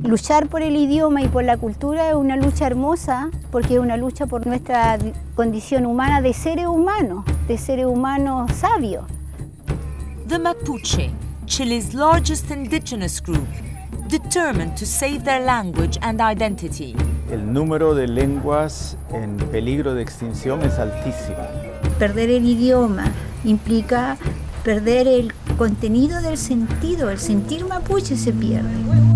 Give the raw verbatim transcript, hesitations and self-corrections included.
Luchar por el idioma y por la cultura es una lucha hermosa porque es una lucha por nuestra condición humana de seres humanos, de seres humanos sabios. The Mapuche, Chile's largest indigenous group, determined to save their language and identity. El número de lenguas en peligro de extinción es altísimo. Perder el idioma implica perder el contenido del sentido, el sentir mapuche se pierde.